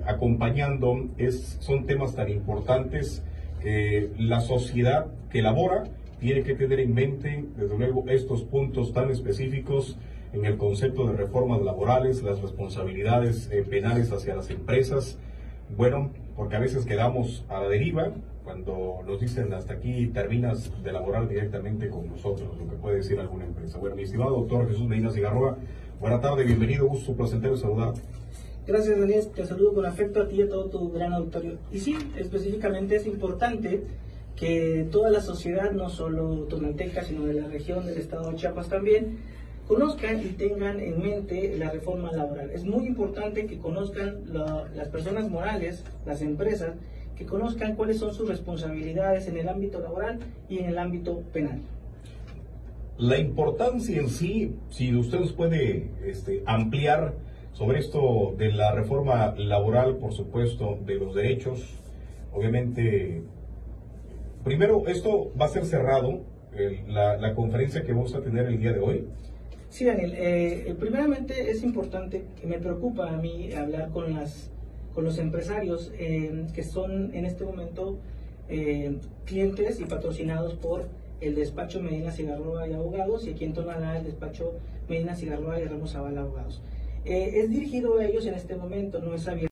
acompañando son temas tan importantes que la sociedad que elabora tiene que tener en mente, desde luego, estos puntos tan específicos en el concepto de reformas laborales, las responsabilidades penales hacia las empresas. Bueno, porque a veces quedamos a la deriva cuando nos dicen hasta aquí terminas de laborar directamente con nosotros, lo que puede decir alguna empresa. Bueno, mi estimado doctor Jesús Medina Cigarroa, buena tarde, bienvenido, gusto placentero saludarte. Gracias, Daniel, te saludo con afecto a ti y a todo tu gran auditorio. Y sí, específicamente es importante que toda la sociedad, no solo tonalteca, sino de la región del estado de Chiapas también, conozcan y tengan en mente la reforma laboral. Es muy importante que conozcan las personas morales, las empresas, que conozcan cuáles son sus responsabilidades en el ámbito laboral y en el ámbito penal. La importancia en sí, si usted nos puede ampliar sobre esto de la reforma laboral, por supuesto, de los derechos, obviamente, primero, esto va a ser cerrado, la conferencia que vamos a tener el día de hoy. Sí, Daniel, primeramente es importante, me preocupa a mí hablar con los empresarios que son en este momento clientes y patrocinados por el despacho Medina Cigarroa y Abogados, y aquí en Tonalá el despacho Medina Cigarroa y Ramos Zavala Abogados. Es dirigido a ellos en este momento, no es abierto.